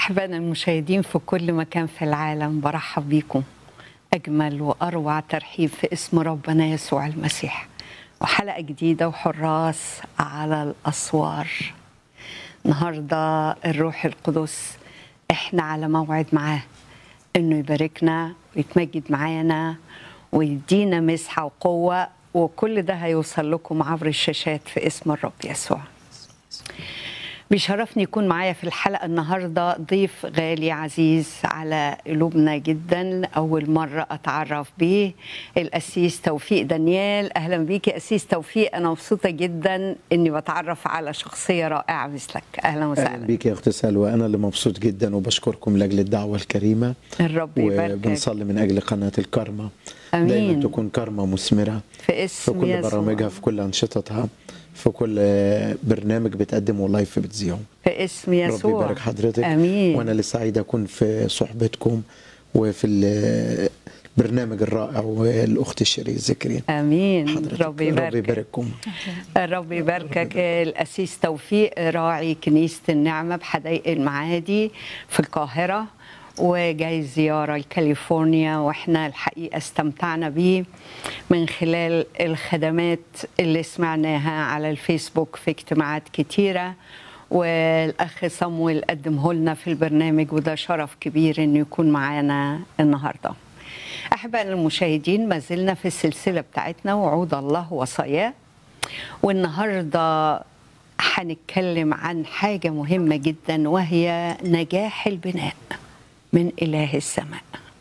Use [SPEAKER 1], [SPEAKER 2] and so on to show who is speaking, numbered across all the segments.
[SPEAKER 1] أحبائنا المشاهدين في كل مكان في العالم، برحب بيكم أجمل وأروع ترحيب في اسم ربنا يسوع المسيح، وحلقة جديدة وحراس على الأسوار. النهاردة الروح القدس إحنا على موعد معاه إنه يباركنا ويتمجد معانا ويدينا مسحة وقوة، وكل ده هيوصل لكم عبر الشاشات في اسم الرب يسوع. بيشرفني يكون معايا في الحلقة النهاردة ضيف غالي عزيز على قلوبنا جدا، أول مرة أتعرف بيه، القسيس توفيق دانيال. أهلا بيك يا قسيس توفيق، أنا مبسوطة جدا أني بتعرف على شخصية رائعة مثلك. أهلا وسهلا.
[SPEAKER 2] أهلا بيك يا أخت سلوى، أنا اللي مبسوط جدا وبشكركم لأجل الدعوة الكريمة.
[SPEAKER 1] الرب يباركك.
[SPEAKER 2] وبنصلي من أجل قناة الكرمة،
[SPEAKER 1] أمين.
[SPEAKER 2] دايما تكون كرمة مثمرة
[SPEAKER 1] في اسم
[SPEAKER 2] في كل
[SPEAKER 1] يسوع.
[SPEAKER 2] برامجها، في كل أنشطتها، في كل برنامج بتقدمه لايف بتذيعه.
[SPEAKER 1] في اسم يسوع.
[SPEAKER 2] ربي يبارك حضرتك.
[SPEAKER 1] أمين.
[SPEAKER 2] وأنا لسعيد أكون في صحبتكم وفي البرنامج الرائع والأخت الشريف ذكري.
[SPEAKER 1] امين.
[SPEAKER 2] حضرتك
[SPEAKER 1] رب يبارك.
[SPEAKER 2] ربي يبارككم.
[SPEAKER 1] الرب يباركك. القسيس توفيق راعي كنيسة النعمة بحدائق المعادي في القاهرة، وجاي زيارة لكاليفورنيا، واحنا الحقيقة استمتعنا بيه من خلال الخدمات اللي سمعناها على الفيسبوك في اجتماعات كتيرة، والأخ صمويل قدمه لنا في البرنامج، وده شرف كبير إنه يكون معانا النهاردة. أحبائنا المشاهدين، ما زلنا في السلسلة بتاعتنا وعود الله وصاياه، والنهاردة هنتكلم عن حاجة مهمة جدا، وهي نجاح البناء من إله السماء.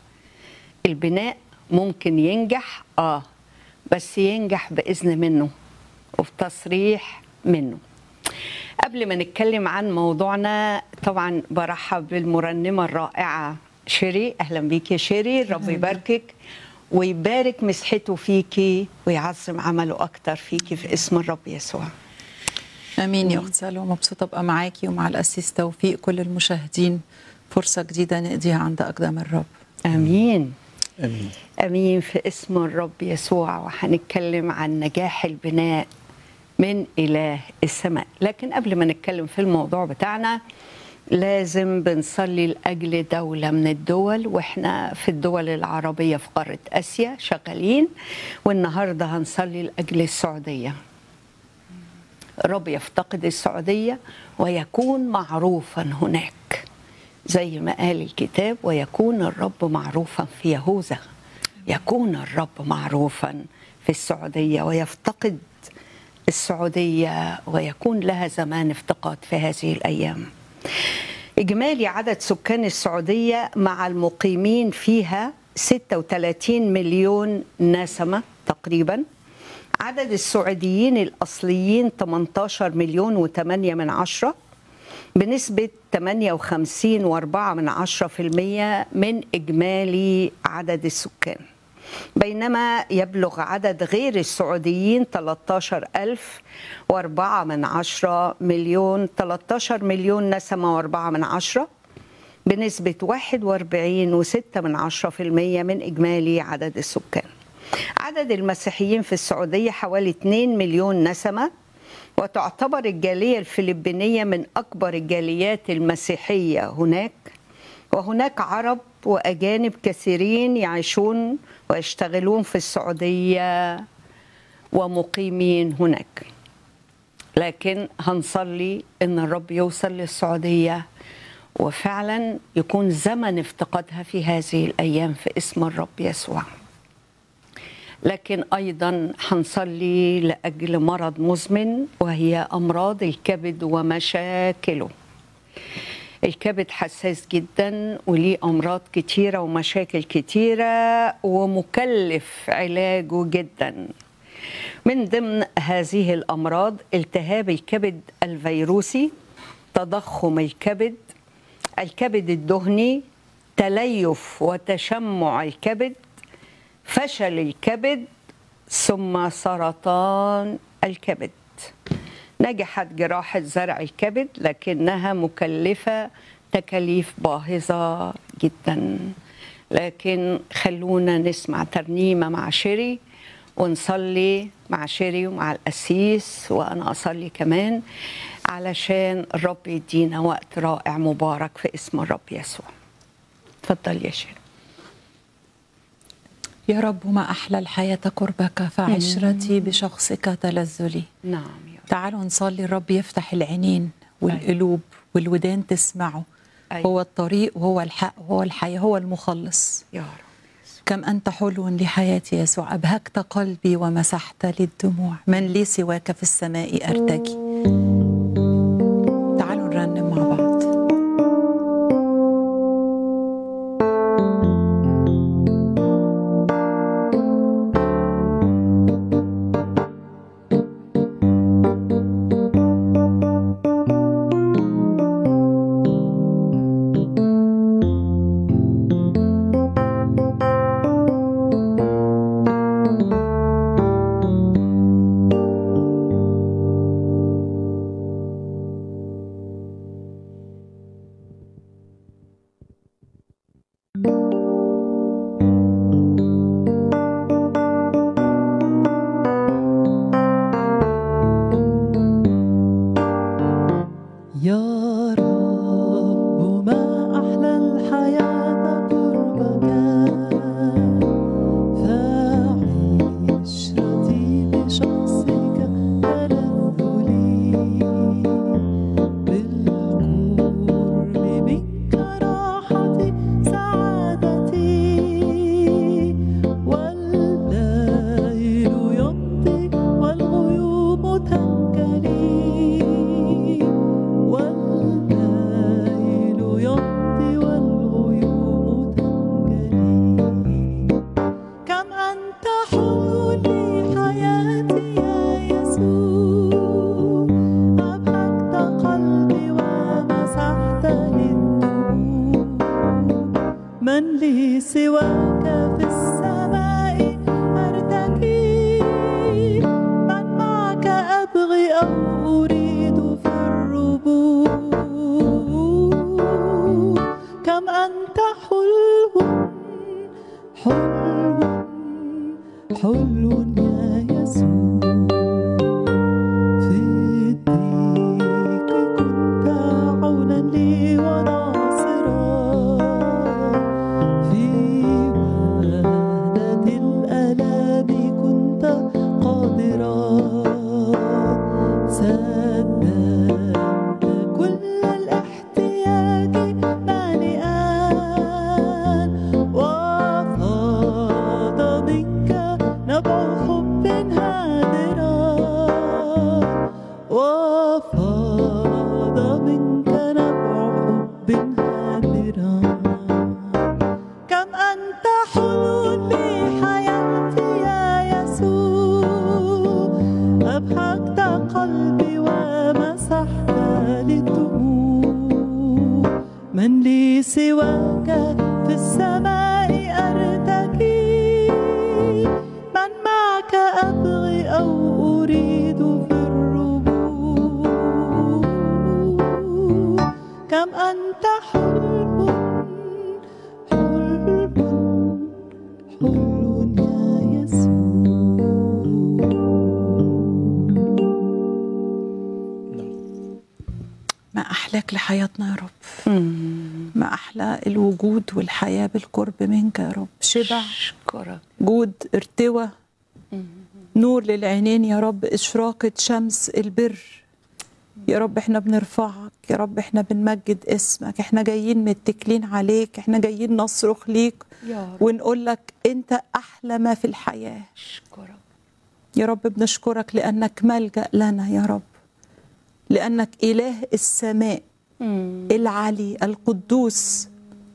[SPEAKER 1] البناء ممكن ينجح بس ينجح بإذن منه وبتصريح منه. قبل ما نتكلم عن موضوعنا، طبعا برحب بالمرنمة الرائعة شيري. أهلا بيك يا شيري، رب يباركك ويبارك مسحته فيكي ويعظم عمله أكتر فيكي في اسم الرب يسوع.
[SPEAKER 3] امين يا اخت سلوى، مبسوطه ابقى معاكي ومع القسيس توفيق، كل المشاهدين، فرصه جديده نقضيها عند اقدام الرب.
[SPEAKER 1] امين
[SPEAKER 2] آمين.
[SPEAKER 1] امين في اسم الرب يسوع. وهنتكلم عن نجاح البناء من إله السماء. لكن قبل ما نتكلم في الموضوع بتاعنا، لازم بنصلي لأجل دولة من الدول، وإحنا في الدول العربية في قارة آسيا شغالين، والنهاردة هنصلي لأجل السعودية. رب يفتقد السعودية ويكون معروفا هناك، زي ما قال الكتاب، ويكون الرب معروفا في يهوذا. يكون الرب معروفا في السعودية ويفتقد السعودية، ويكون لها زمان افتقاد في هذه الأيام. إجمالي عدد سكان السعودية مع المقيمين فيها 36 مليون نسمة تقريبا. عدد السعوديين الأصليين 18 مليون و8 من عشرة، بنسبة 58.4% من إجمالي عدد السكان، بينما يبلغ عدد غير السعوديين 13 مليون نسمة و4 من عشرة، بنسبة 41.6% من إجمالي عدد السكان. عدد المسيحيين في السعودية حوالي 2 مليون نسمة، وتعتبر الجالية الفلبينية من أكبر الجاليات المسيحية هناك، وهناك عرب وأجانب كثيرين يعيشون ويشتغلون في السعودية ومقيمين هناك. لكن هنصلي إن الرب يوصل للسعودية وفعلا يكون زمن افتقادها في هذه الأيام في اسم الرب يسوع. لكن أيضا هنصلي لأجل مرض مزمن، وهي أمراض الكبد ومشاكله. الكبد حساس جدا وليه أمراض كتيرة ومشاكل كتيرة، ومكلف علاجه جدا. من ضمن هذه الأمراض التهاب الكبد الفيروسي، تضخم الكبد، الكبد الدهني، تليف وتشمع الكبد، فشل الكبد، ثم سرطان الكبد. نجحت جراحة زرع الكبد، لكنها مكلفة تكاليف باهظة جدا. لكن خلونا نسمع ترنيمة مع شيري، ونصلي مع شيري ومع القسيس، وأنا أصلي كمان علشان الرب يدينا وقت رائع مبارك في اسم الرب يسوع. اتفضل يا شيري.
[SPEAKER 3] يا رب ما أحلى الحياة قربك، فعشرتي بشخصك تلذ لي.
[SPEAKER 1] نعم يا رب.
[SPEAKER 3] تعالوا نصلي الرب يفتح العينين والقلوب والودان تسمعه.
[SPEAKER 1] أيوة.
[SPEAKER 3] هو الطريق وهو الحق وهو الحياة، هو المخلص.
[SPEAKER 1] يا رب.
[SPEAKER 3] كم أنت حلو لحياتي يسوع، أبهجت قلبي ومسحت لي الدموع، من لي سواك في السماء أرتجي. تعالوا نرنم مع بعض. لحياتنا يا رب. ما أحلى الوجود والحياة بالقرب منك يا رب. شبع، جود، ارتوى، نور للعينين يا رب، إشراقة شمس البر يا رب. احنا بنرفعك يا رب، احنا بنمجد اسمك، احنا جايين متكلين عليك، احنا جايين نصرخ ليك ونقول لك انت أحلى ما في الحياة. يا رب بنشكرك لأنك ملجأ لنا يا رب، لأنك إله السماء العلي القدوس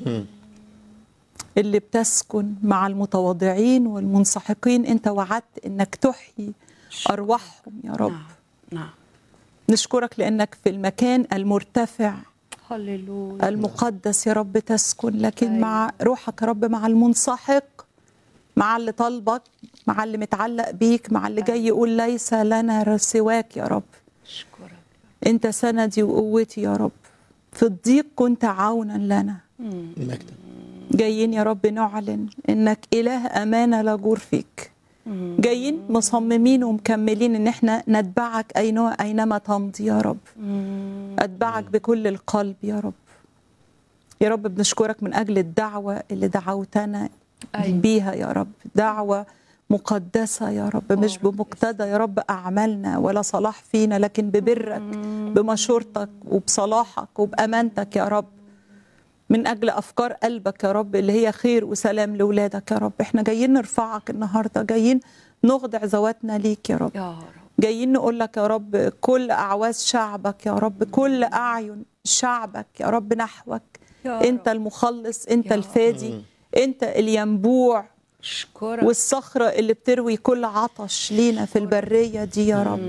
[SPEAKER 3] اللي بتسكن مع المتواضعين والمنسحقين. أنت وعدت أنك تحيي أرواحهم يا رب.
[SPEAKER 1] نعم.
[SPEAKER 3] نشكرك لأنك في المكان المرتفع
[SPEAKER 1] هللويا
[SPEAKER 3] المقدس يا رب تسكن، لكن مع روحك يا رب، مع المنسحق، مع اللي طالبك، مع اللي متعلق بيك، مع اللي جاي يقول ليس لنا سواك يا رب.
[SPEAKER 1] أشكرك.
[SPEAKER 3] أنت سندي وقوتي يا رب، في الضيق كنت عونا لنا.
[SPEAKER 2] المجد.
[SPEAKER 3] جايين يا رب نعلن إنك إله أمانة لا جور فيك، جايين مصممين ومكملين ان احنا نتبعك اينما تمضي يا رب. اتبعك بكل القلب يا رب. يا رب بنشكرك من اجل الدعوه اللي دعوتنا بيها يا رب، دعوه مقدسه يا رب، مش بمقتضى يا رب اعمالنا ولا صلاح فينا، لكن ببرك بمشورتك وبصلاحك وبامانتك يا رب، من أجل أفكار قلبك يا رب اللي هي خير وسلام لأولادك يا رب. احنا جايين نرفعك النهاردة، جايين نخضع ذواتنا ليك يا رب. جايين نقول لك يا رب كل أعواز شعبك يا رب، كل أعين شعبك يا رب نحوك. أنت المخلص، أنت الفادي، أنت الينبوع والصخرة اللي بتروي كل عطش لينا في البرية دي يا رب.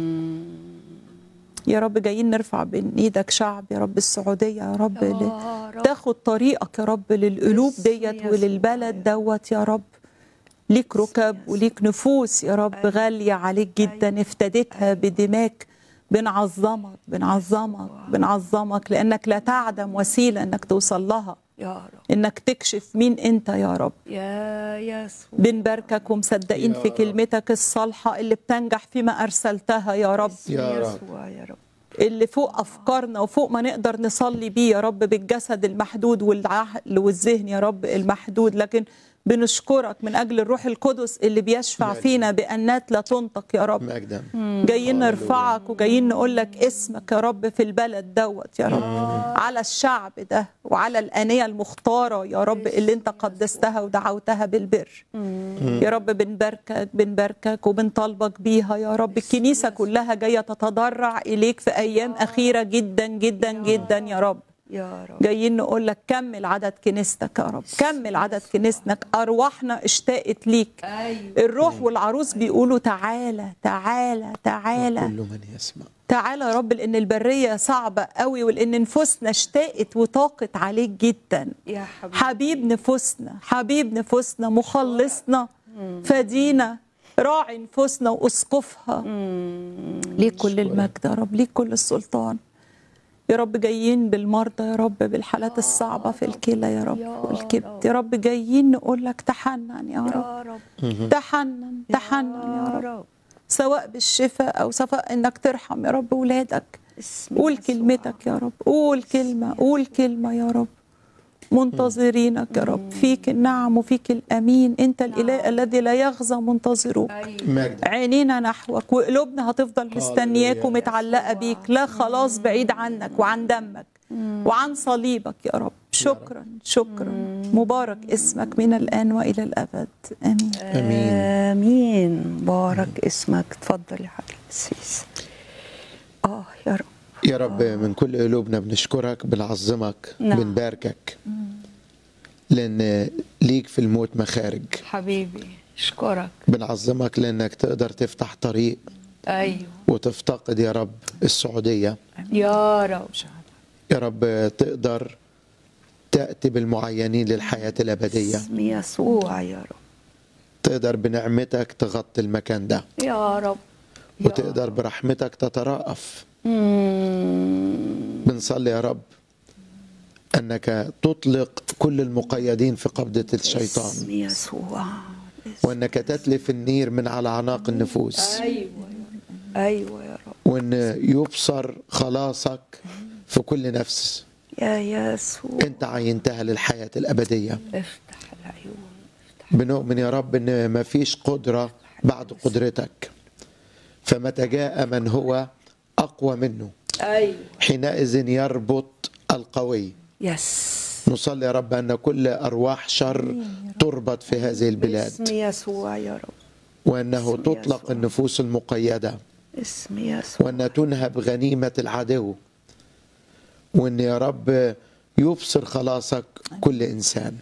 [SPEAKER 3] يا رب جايين نرفع بين ايدك شعب يا رب السعوديه يا رب، تاخد طريقك يا رب للقلوب ديت وللبلد دوت يا رب. ليك ركب وليك نفوس يا رب غاليه عليك جدا، افتديتها بدماك. بنعظمك بنعظمك بنعظمك لانك لا تعدم وسيله انك توصل لها يا رب، انك تكشف مين انت يا رب. يا يسوع بنباركك ومصدقين في كلمتك الصالحه اللي بتنجح فيما ارسلتها يا رب. يا رب اللي فوق افكارنا وفوق ما نقدر نصلي بيه يا رب، بالجسد المحدود والعقل والذهن يا رب المحدود، لكن بنشكرك من أجل الروح القدس اللي بيشفع فينا بأنات لا تنطق يا رب. جايين نرفعك وجايين نقول لك اسمك يا رب في البلد دوت يا رب، على الشعب ده وعلى الآنية المختارة يا رب اللي انت قدستها ودعوتها بالبر يا رب. بنباركك وبنطالبك بيها يا رب. الكنيسة كلها جاية تتضرع إليك في أيام أخيرة جدا جدا جدا يا رب. جايين نقول لك كمل عدد كنيستك يا رب، كمل عدد كنيستك. أرواحنا اشتاقت ليك. الروح والعروس بيقولوا تعالى تعالى تعالى، كل من يسمع تعالى يا رب، لأن البرية صعبة قوي ولأن نفوسنا اشتاقت وطاقت عليك جدا يا حبيب نفوسنا، حبيب نفوسنا، مخلصنا، فدينا، راعي نفوسنا وأسقفها. ليك كل المجد يا رب، ليك كل السلطان يا رب. جايين بالمرضى يا رب، بالحالات الصعبة في الكلى يا رب والكبد يا رب، جايين نقول لك تحنن يا رب، تحنن تحنن يا رب، سواء بالشفاء أو سواء إنك ترحم يا رب ولادك. قول كلمتك يا رب، قول كلمة، قول كلمة يا رب. منتظرينك يا رب، فيك النعم وفيك الأمين. أنت الإله الذي لا يغزى منتظروك. عينينا نحوك وقلوبنا هتفضل مستنياك ومتعلقة بيك. لا خلاص بعيد عنك وعن دمك وعن صليبك يا رب. شكرا شكرا. مبارك اسمك من الآن وإلى الأبد. آمين
[SPEAKER 1] آمين آمين. بارك اسمك. تفضل يا حاج السيس. يا رب،
[SPEAKER 2] يا رب من كل قلوبنا بنشكرك، بنعظمك، بنباركك، لأن ليك في الموت مخارج.
[SPEAKER 1] حبيبي اشكرك.
[SPEAKER 2] بنعظمك لأنك تقدر تفتح طريق وتفتقد يا رب السعودية
[SPEAKER 1] يا رب.
[SPEAKER 2] يا رب تقدر تأتي بالمعينين للحياة الأبدية.
[SPEAKER 1] اسم يسوع يا رب.
[SPEAKER 2] تقدر بنعمتك تغطي المكان ده
[SPEAKER 1] يا رب،
[SPEAKER 2] وتقدر برحمتك تترأف. بنصلي يا رب أنك تطلق كل المقيدين في قبضة الشيطان.
[SPEAKER 1] اسم يسوع.
[SPEAKER 2] وأنك تتلف النير من على أعناق النفوس.
[SPEAKER 1] أيوة يا رب.
[SPEAKER 2] وأن يبصر خلاصك في كل نفس
[SPEAKER 1] يا يسوع
[SPEAKER 2] أنت عينتها للحياة الأبدية.
[SPEAKER 1] افتح العيون.
[SPEAKER 2] بنؤمن يا رب أن ما فيش قدرة بعد قدرتك، فمتى جاء من هو أقوى منه حينئذ يربط القوي. نصلي يا رب أن كل أرواح شر تربط في هذه البلاد
[SPEAKER 1] اسم يسوع يا رب،
[SPEAKER 2] وأنه تطلق النفوس المقيدة،
[SPEAKER 1] اسم يسوع،
[SPEAKER 2] وأن تنهب غنيمة العدو، وأن يا رب يبصر خلاصك كل إنسان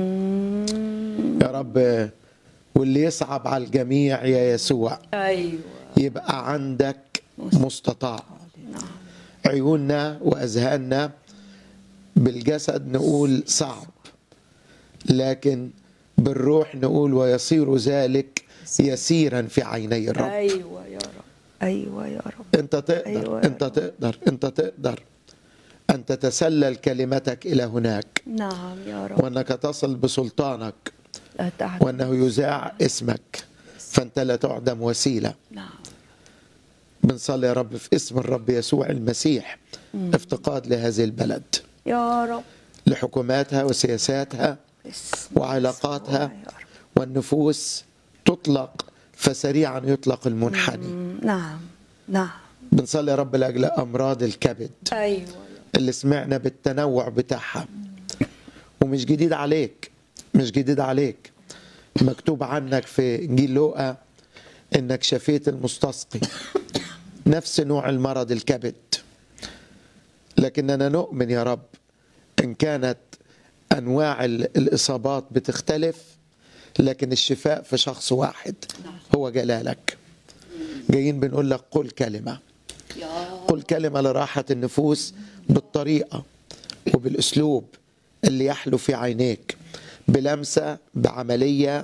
[SPEAKER 2] يا رب. واللي يصعب على الجميع يا يسوع يبقى عندك مستطاع. عيوننا وأذهاننا بالجسد نقول صعب، لكن بالروح نقول ويصير ذلك يسيرا في عيني الرب.
[SPEAKER 1] أيوة يا رب، أيوة يا رب.
[SPEAKER 2] أنت تقدر، أنت تقدر، أنت تقدر أن تتسلل كلمتك إلى هناك.
[SPEAKER 1] نعم يا رب.
[SPEAKER 2] وأنك تصل بسلطانك، وأنه يذاع اسمك، فأنت لا تعدم وسيلة.
[SPEAKER 1] نعم.
[SPEAKER 2] بنصلي يا رب في اسم الرب يسوع المسيح افتقاد لهذه البلد
[SPEAKER 1] يا رب،
[SPEAKER 2] لحكوماتها وسياساتها وعلاقاتها، والنفوس تطلق فسريعا يطلق المنحني.
[SPEAKER 1] نعم نعم.
[SPEAKER 2] بنصلي يا رب لأجل أمراض الكبد.
[SPEAKER 1] أيوة.
[SPEAKER 2] اللي سمعنا بالتنوع بتاعها، ومش جديد عليك، مش جديد عليك. مكتوب عنك في إنجيل لوقا إنك شفيت المستسقي، نفس نوع المرض الكبد. لكننا نؤمن يا رب إن كانت أنواع الإصابات بتختلف، لكن الشفاء في شخص واحد هو جلالك. جايين بنقول لك قل كلمة، قل كلمة لراحة النفوس بالطريقة وبالأسلوب اللي يحلو في عينيك، بلمسة، بعملية،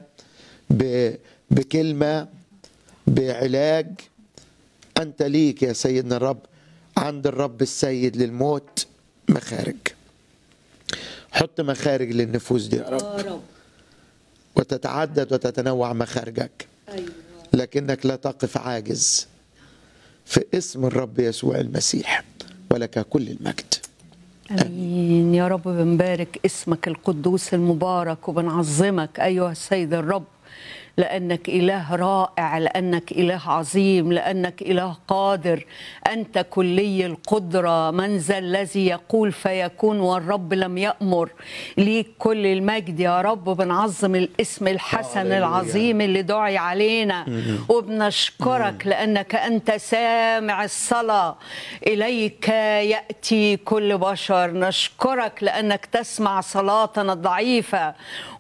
[SPEAKER 2] بكلمة، بعلاج. أنت ليك يا سيدنا الرب عند الرب السيد للموت مخارج. حط مخارج للنفوس دي يا رب، وتتعدد وتتنوع مخارجك، لكنك لا تقف عاجز، في اسم الرب يسوع المسيح، ولك كل المجد.
[SPEAKER 1] آمين يا رب. بنبارك اسمك القدوس المبارك وبنعظمك أيها السيد الرب، لأنك إله رائع، لأنك إله عظيم، لأنك إله قادر. أنت كلي القدرة. من ذا الذي يقول فيكون والرب لم يأمر؟ ليك كل المجد يا رب. بنعظم الاسم الحسن العظيم اللي دعي علينا، وبنشكرك لأنك أنت سامع الصلاة. إليك يأتي كل بشر. نشكرك لأنك تسمع صلاتنا الضعيفة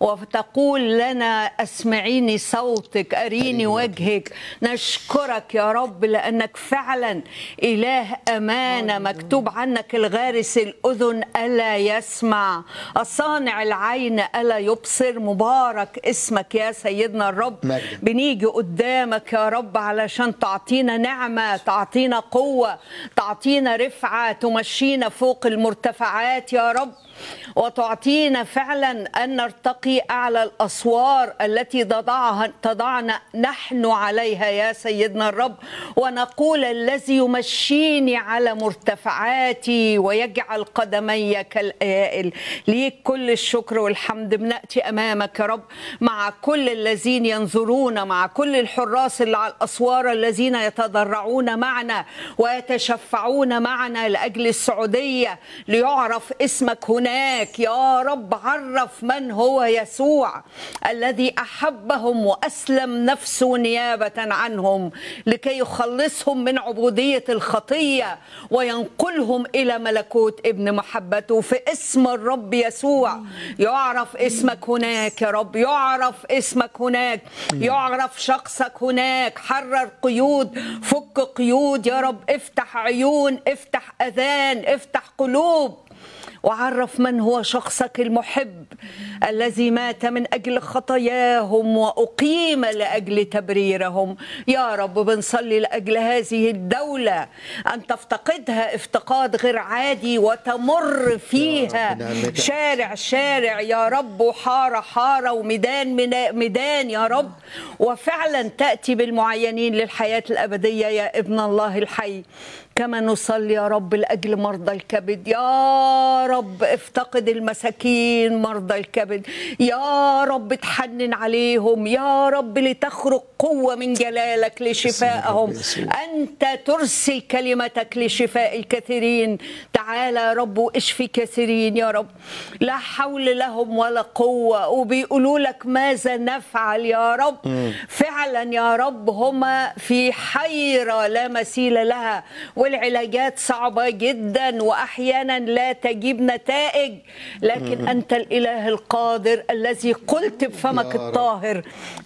[SPEAKER 1] وتقول لنا أسمعيني صوتك، أريني وجهك. نشكرك يا رب لأنك فعلا إله أمانة. مكتوب عنك الغارس الأذن ألا يسمع، الصانع العين ألا يبصر. مبارك اسمك يا سيدنا الرب. بنيجي قدامك يا رب علشان تعطينا نعمة، تعطينا قوة، تعطينا رفعة، تمشينا فوق المرتفعات يا رب، وتعطينا فعلا أن نرتقي أعلى الأسوار التي تضعنا نحن عليها يا سيدنا الرب، ونقول الذي يمشيني على مرتفعاتي ويجعل قدمي كالآئل. ليك كل الشكر والحمد. بنأتي أمامك يا رب مع كل الذين ينظرون، مع كل الحراس اللي على الأسوار الذين يتضرعون معنا ويتشفعون معنا لأجل السعودية، ليعرف اسمك هناك يا رب. عرف من هو يسوع الذي أحبهم وأسلم نفسه نيابة عنهم لكي يخلصهم من عبودية الخطية وينقلهم إلى ملكوت ابن محبته. في اسم الرب يسوع يعرف اسمك هناك يا رب، يعرف اسمك هناك، يعرف شخصك هناك. حرر قيود، فك قيود يا رب، افتح عيون، افتح أذان، افتح قلوب، وعرف من هو شخصك المحب الذي مات من أجل خطاياهم وأقيم لأجل تبريرهم. يا رب بنصلي لأجل هذه الدولة أن تفتقدها افتقاد غير عادي، وتمر فيها شارع شارع يا رب، وحارة حارة، وميدان ميدان يا رب، وفعلا تأتي بالمعينين للحياة الأبدية يا ابن الله الحي. كما نصلي يا رب لأجل مرضى الكبد، يا رب افتقد المساكين مرضى الكبد، يا رب تحنن عليهم يا رب، لتخرج قوة من جلالك لشفائهم. أنت ترسل كلمتك لشفاء الكثيرين. تعالى يا رب واشفي كثيرين يا رب، لا حول لهم ولا قوة، وبيقولوا لك ماذا نفعل يا رب. فعلا يا رب هما في حيرة لا مثيل لها، والعلاجات صعبة جدا وأحيانا لا تجيب نتائج، لكن أنت الإله القادر الذي قلت بفمك الطاهر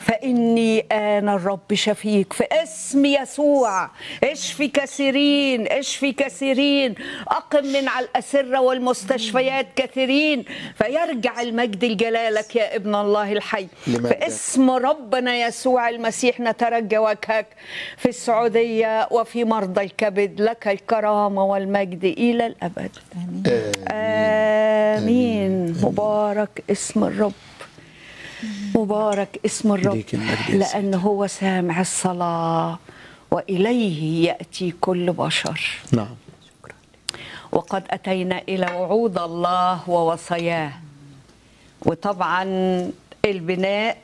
[SPEAKER 1] فإني أنا الرب شفيك. في اسم يسوع اشفي كثيرين، اشفي كثيرين، أقم من على الأسرة والمستشفيات كثيرين، فيرجع المجد لجلالك يا ابن الله الحي. في اسم ربنا يسوع المسيح نترجى وجهك في السعودية وفي مرضى الكبد. لك الكرامة والمجد إلى الأبد. آمين. آمين. مبارك اسم الرب. مبارك اسم الرب لأن هو سامع الصلاة وإليه يأتي كل بشر.
[SPEAKER 2] نعم.
[SPEAKER 1] وقد أتينا إلى وعود الله ووصاياه. وطبعا البناء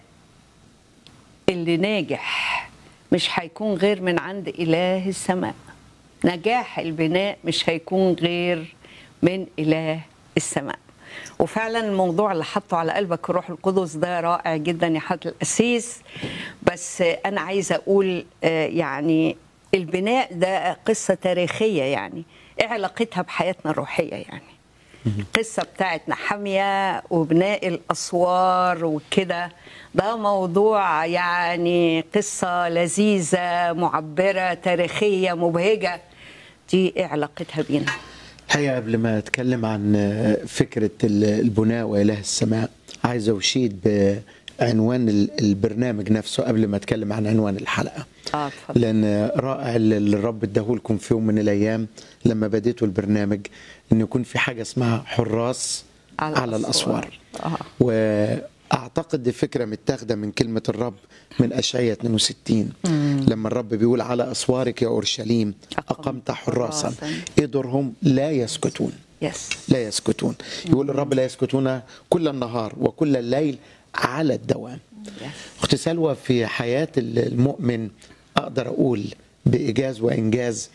[SPEAKER 1] اللي ناجح مش هيكون غير من عند إله السماء. نجاح البناء مش هيكون غير من إله السماء. وفعلا الموضوع اللي حطه على قلبك الروح القدس ده رائع جدا يا حضرة القسيس. بس أنا عايزة أقول يعني البناء ده قصة تاريخية، يعني إيه علاقتها بحياتنا الروحية؟ يعني القصة بتاعت نحمية وبناء الأسوار وكده، ده موضوع يعني قصة لذيذة معبرة تاريخية مبهجة. دي إيه علاقتها بينا؟
[SPEAKER 2] الحقيقة قبل ما أتكلم عن فكرة البناء وإله السماء عايز أشيد بعنوان البرنامج نفسه قبل ما أتكلم عن عنوان الحلقة. لأن رائع اللي الرب اداهولكم في يوم من الأيام لما بديتوا البرنامج إن يكون في حاجة اسمها حراس على الأسوار. وأعتقد دي فكرة متاخدة من كلمة الرب من أشعياء 62 لما الرب بيقول على أسوارك يا أورشليم أقمت حراسا إدرهم لا يسكتون. لا يسكتون. يقول الرب لا يسكتون كل النهار وكل الليل على الدوام. أختي سلوى، في حياة المؤمن أقدر أقول بإيجاز وإنجاز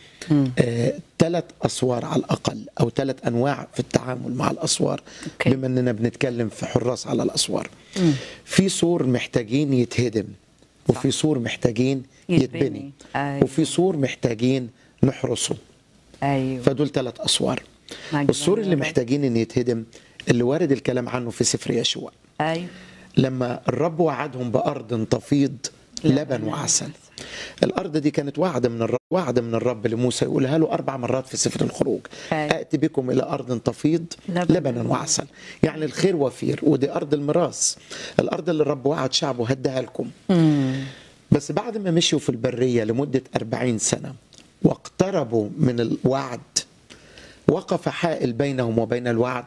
[SPEAKER 2] 3 أسوار على الأقل أو 3 أنواع في التعامل مع الأسوار. بما أننا بنتكلم في حراس على الأسوار، في سور محتاجين يتهدم، وفي سور محتاجين يتبني، وفي سور محتاجين نحرسه. فدول 3 أسوار. السور اللي محتاجين أن يتهدم اللي وارد الكلام عنه في سفر يشوع. لما الرب وعدهم بأرض تفيض لبن وعسل. الأرض دي كانت وعد من الرب لموسى يقولها له 4 مرات في سفر الخروج. أأتي بكم إلى أرض تفيض لبنا وعسل، يعني الخير وفير، ودي أرض الميراث، الأرض اللي الرب وعد شعبه هدها لكم. بس بعد ما مشوا في البرية لمدة 40 سنة واقتربوا من الوعد، وقف حائل بينهم وبين الوعد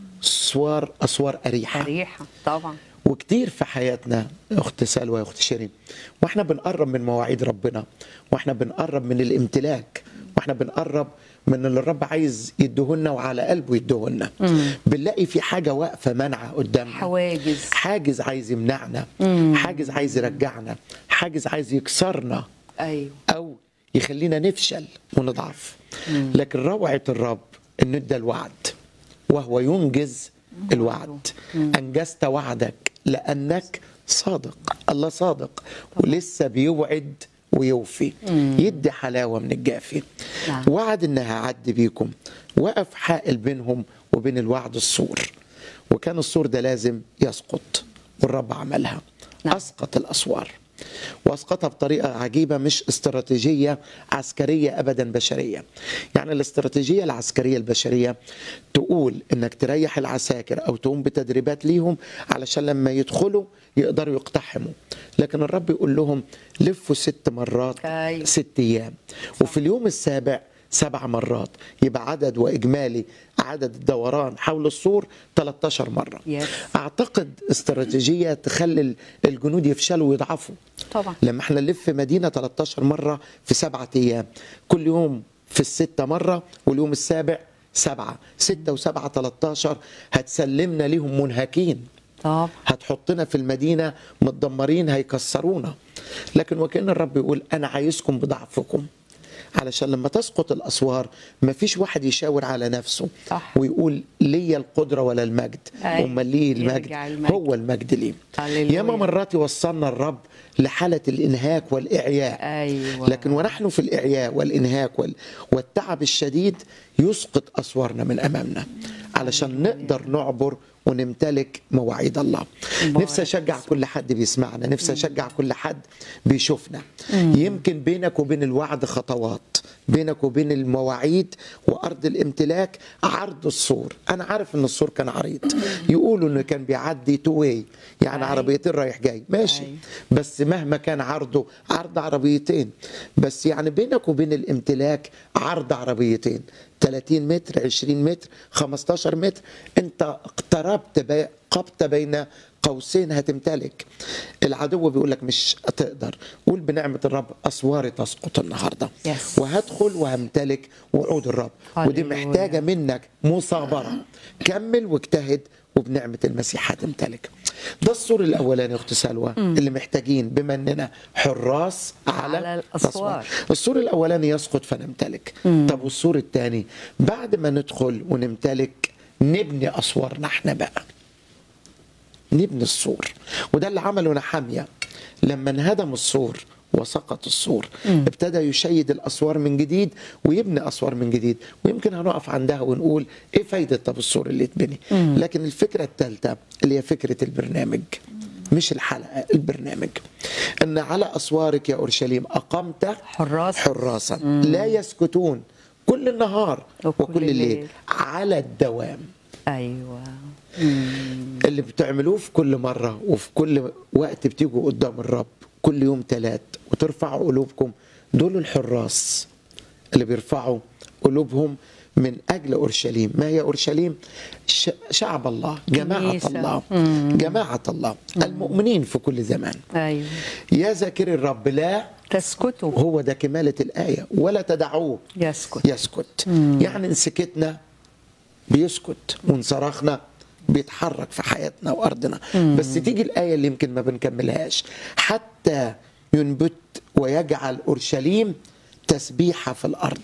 [SPEAKER 2] أسوار أريحة
[SPEAKER 1] طبعا.
[SPEAKER 2] وكتير في حياتنا أخت سلوى يا أخت شيرين، وإحنا بنقرب من مواعيد ربنا، وإحنا بنقرب من الامتلاك، وإحنا بنقرب من اللي الرب عايز يدهولنا وعلى قلبه يدهولنا، بنلاقي في حاجة واقفة منعة قدامنا، حاجز عايز يمنعنا، حاجز عايز يرجعنا، حاجز عايز يكسرنا أو يخلينا نفشل ونضعف. لكن روعة الرب إنه ادى الوعد وهو ينجز الوعد. أنجزت وعدك لأنك صادق. الله صادق ولسه بيوعد ويوفي، يدي حلاوة من الجافي. وعد إنها عد بيكم، وقف حائل بينهم وبين الوعد السور، وكان السور ده لازم يسقط، والرب عملها. أسقط الأسوار، واسقطها بطريقه عجيبه، مش استراتيجيه عسكريه ابدا بشريه. يعني الاستراتيجيه العسكريه البشريه تقول انك تريح العساكر او تقوم بتدريبات ليهم علشان لما يدخلوا يقدروا يقتحموا، لكن الرب يقول لهم لفوا 6 مرات 6 أيام، وفي اليوم السابع 7 مرات، يبقى عدد وإجمالي عدد الدوران حول السور 13 مرة. أعتقد استراتيجية تخلي الجنود يفشلوا ويضعفوا
[SPEAKER 1] طبعا.
[SPEAKER 2] لما احنا نلف مدينة 13 مرة في 7 أيام، كل يوم في 6 مرة، واليوم السابع 7، 6 و7 13، هتسلمنا ليهم منهكين
[SPEAKER 1] طبعا.
[SPEAKER 2] هتحطنا في المدينة متدمرين، هيكسرونا. لكن وكأن الرب يقول أنا عايزكم بضعفكم، علشان لما تسقط الأسوار ما فيش واحد يشاور على نفسه ويقول لي القدرة ولا المجد. أمال ليه المجد؟ هو المجد ليه. ياما مرات يوصلنا الرب لحالة الإنهاك والإعياء. لكن ونحن في الإعياء والإنهاك والتعب الشديد يسقط أسوارنا من أمامنا علشان نقدر نعبر ونمتلك مواعيد الله. نفسي أشجع كل حد بيسمعنا، نفسي أشجع كل حد بيشوفنا. يمكن بينك وبين الوعد خطوات، بينك وبين المواعيد وأرض الامتلاك عرض السور. أنا عارف أن السور كان عريض، يقولوا أنه كان بيعدي 2 واي، يعني عربيتين رايح جاي ماشي، بس مهما كان عرضه عرض عربيتين، بس يعني بينك وبين الامتلاك عرض عربيتين 30 متر 20 متر 15 متر. انت اقتربت بين قوسين هتمتلك. العدو بيقول لك مش هتقدر، قول بنعمة الرب أسواري تسقط النهاردة، وهدخل وهمتلك وعود الرب. ودي محتاجة منك مثابرة، كمل واجتهد وبنعمة المسيح هتمتلك. ده السور الأولاني يا أخت سلوى اللي محتاجين بما أننا حراس على الأسوار. السور الأولاني يسقط فنمتلك. طب والسور الثاني بعد ما ندخل ونمتلك نبني أسوارنا احنا بقى، نبني السور. وده اللي عمله نحمية لما انهدم السور وسقط السور، ابتدى يشيد الأسوار من جديد ويبني أسوار من جديد. ويمكن هنقف عندها ونقول إيه فايدة طب السور اللي اتبني. لكن الفكرة الثالثة اللي هي فكرة البرنامج، مش الحلقة، البرنامج. أن على أسوارك يا أورشليم أقمت حراسا لا يسكتون كل النهار وكل الليل على الدوام.
[SPEAKER 1] أيوة.
[SPEAKER 2] اللي بتعملوه في كل مرة وفي كل وقت بتيجوا قدام الرب كل يوم 3 وترفعوا قلوبكم، دول الحراس اللي بيرفعوا قلوبهم من أجل أورشليم. ما هي أورشليم؟ شعب الله، جماعة الله، جماعة الله، المؤمنين في كل زمان.
[SPEAKER 1] أيوة.
[SPEAKER 2] يا ذاكر الرب لا
[SPEAKER 1] تسكتوا،
[SPEAKER 2] هو ده كمالة الآية، ولا تدعوه يسكت. يعني إن سكتنا بيسكت وإن صرخنا بيتحرك في حياتنا وأرضنا. بس تيجي الآية اللي يمكن ما بنكملهاش، حتى ينبت ويجعل أورشليم تسبيحة في الأرض.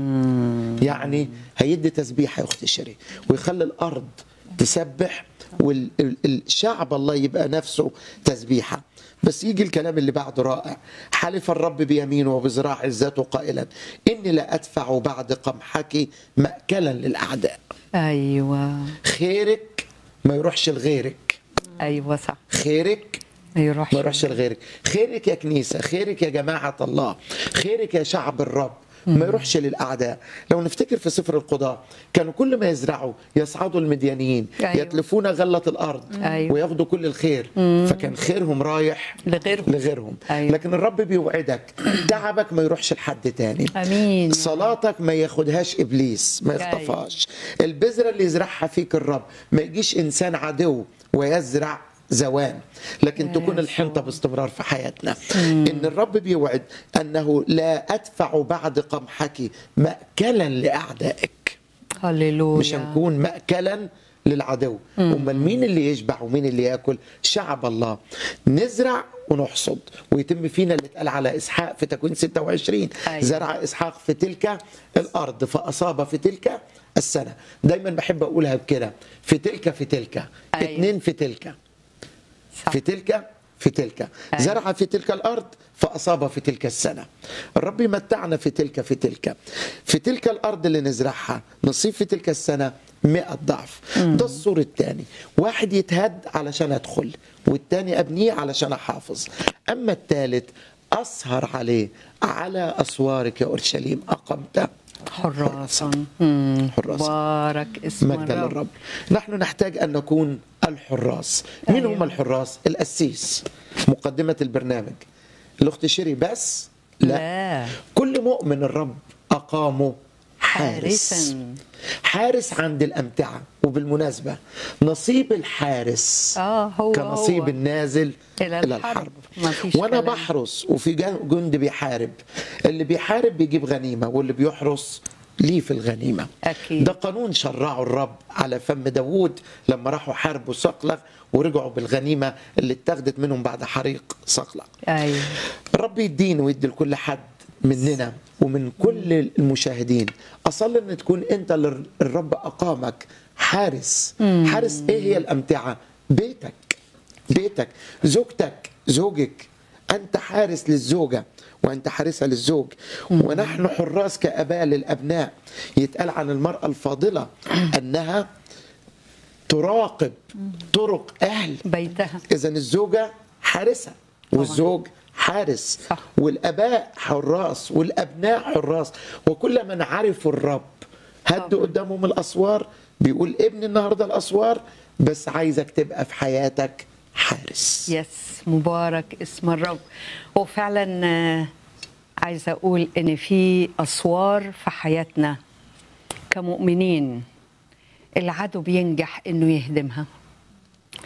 [SPEAKER 2] يعني هيدي تسبيحة يا أختي شيري ويخلي الأرض تسبح والشعب الله يبقى نفسه تسبيحة. بس يجي الكلام اللي بعده رائع، حلف الرب بيمينه وبذراع عزته قائلا إني لا أدفع بعد قمحك مأكلا للأعداء.
[SPEAKER 1] أيوة.
[SPEAKER 2] خيرك ما يروحش لغيرك.
[SPEAKER 1] أيوة صح.
[SPEAKER 2] خيرك ما يروحش لغيرك. خيرك يا كنيسة، خيرك يا جماعة الله، خيرك يا شعب الرب ما يروحش للأعداء. لو نفتكر في سفر القضاء كانوا كل ما يزرعوا يصعدوا المديانيين. أيوة. يتلفون غلة الأرض. أيوة. وياخدوا كل الخير. فكان خيرهم رايح لغيرهم.
[SPEAKER 1] أيوة.
[SPEAKER 2] لكن الرب بيوعدك تعبك ما يروحش لحد تاني.
[SPEAKER 1] أمين.
[SPEAKER 2] صلاتك ما ياخدهاش إبليس، ما يخطفهاش. البذرة اللي يزرعها فيك الرب ما يجيش إنسان عدو ويزرع زوان، لكن تكون الحنطة باستمرار في حياتنا. إن الرب بيوعد أنه لا أدفع بعد قمحك مأكلا لأعدائك.
[SPEAKER 1] هللويا.
[SPEAKER 2] مش هنكون مأكلا للعدو. أمال مين اللي يشبع ومين اللي يأكل؟ شعب الله. نزرع ونحصد ويتم فينا اللي اتقال على إسحاق في تكوين 26. أيوة. زرع إسحاق في تلك الأرض فأصاب في تلك السنة. دايما بحب أقولها بكده، في تلك أيوة. 2 في تلك صح. في تلك أيوة. زرع في تلك الأرض فأصاب في تلك السنة. الرب يمتعنا في تلك الأرض اللي نزرعها نصيب في تلك السنة 100 ضعف. ده السور الثاني، واحد يتهد علشان أدخل والتاني أبنيه علشان أحافظ. أما الثالث أسهر عليه، على أسوارك يا أورشليم أقمت
[SPEAKER 1] حراسا. بارك اسم
[SPEAKER 2] مجدا للرب. نحن نحتاج أن نكون الحراس. مين هم الحراس؟ القسيس، مقدمة البرنامج الأخت شيري، بس لا. كل مؤمن الرب أقامه حارس عند الأمتعة. وبالمناسبة نصيب الحارس كنصيب النازل إلى الحرب. وأنا بحرس وفي جند بيحارب، اللي بيحارب بيجيب غنيمة واللي بيحرس ليه في الغنيمة. أكيد. ده قانون شرعه الرب على فم داوود لما راحوا حاربوا صقلغ ورجعوا بالغنيمة اللي اتاخدت منهم بعد حريق صقلغ. أيوة. الرب يدين ويدي لكل حد مننا ومن كل المشاهدين. أصلي أن تكون أنت اللي الرب أقامك حارس. حارس إيه هي الأمتعة؟ بيتك، زوجك. أنت حارس للزوجة وأنت حارسة للزوج. ونحن حراس كأباء للأبناء. يتقال عن المرأة الفاضلة أنها تراقب طرق أهل بيتها. إذن الزوجة حارسة والزوج حارس. صح. والأباء حراس والأبناء حراس. وكل من عرفوا الرب هدوا قدامهم الأسوار. بيقول ابني النهاردة الأسوار، بس عايزك تبقى في حياتك حارس.
[SPEAKER 1] مبارك اسم الرب. وفعلا عايزة أقول إن في أسوار في حياتنا كمؤمنين العدو بينجح إنه يهدمها،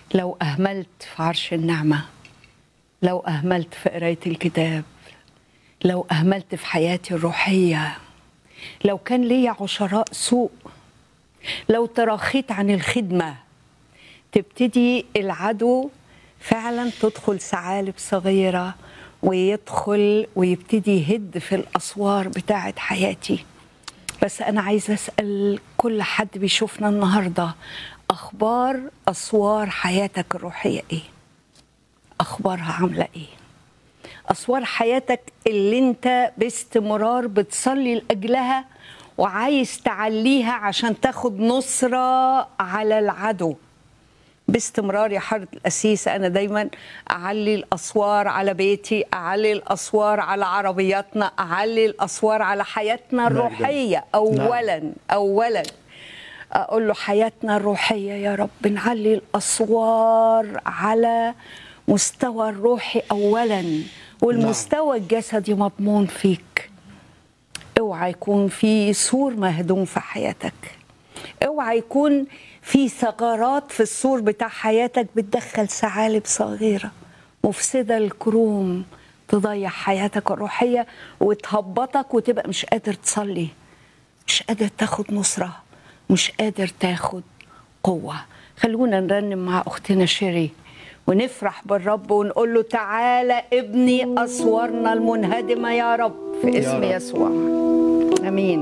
[SPEAKER 1] لو أهملت في عرش النعمة، لو أهملت في قراية الكتاب، لو أهملت في حياتي الروحية، لو كان لي عشراء سوء، لو تراخيت عن الخدمة، تبتدي العدو فعلا تدخل ثعالب صغيرة ويدخل ويبتدي يهد في الأسوار بتاعة حياتي. بس أنا عايزة أسأل كل حد بيشوفنا النهاردة، أخبار أسوار حياتك الروحية إيه؟ أخبارها عاملة إيه؟ أسوار حياتك اللي أنت باستمرار بتصلي لأجلها وعايز تعليها عشان تاخد نصرة على العدو باستمرار. يا حضرة القسيس أنا دايما أعلي الأسوار على بيتي، أعلي الأسوار على عربياتنا، أعلي الأسوار على حياتنا الروحية أولا أقول له حياتنا الروحية يا رب نعلي الأسوار على مستوى الروحي أولا، والمستوى الجسدي مضمون فيك. اوعى يكون في سور مهدوم في حياتك، اوعى يكون في ثغرات في السور بتاع حياتك بتدخل ثعالب صغيرة مفسدة الكروم تضيع حياتك الروحية وتهبطك وتبقى مش قادر تصلي، مش قادر تاخد نصرة، مش قادر تاخد قوة. خلونا نرنم مع أختنا شيري ونفرح بالرب ونقول له تعالى ابني أسوارنا المنهدمة يا رب في اسم يسوع. أمين.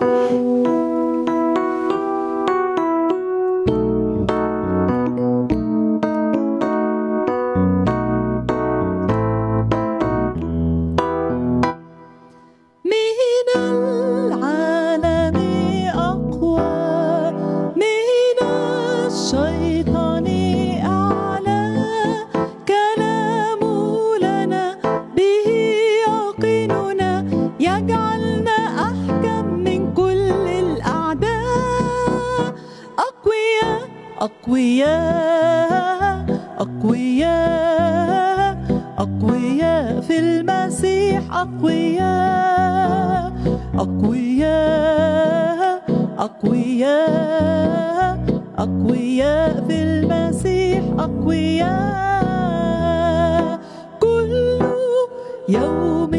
[SPEAKER 3] أقوياء في المسيح، أقوياء في المسيح، أقوياء كل يوم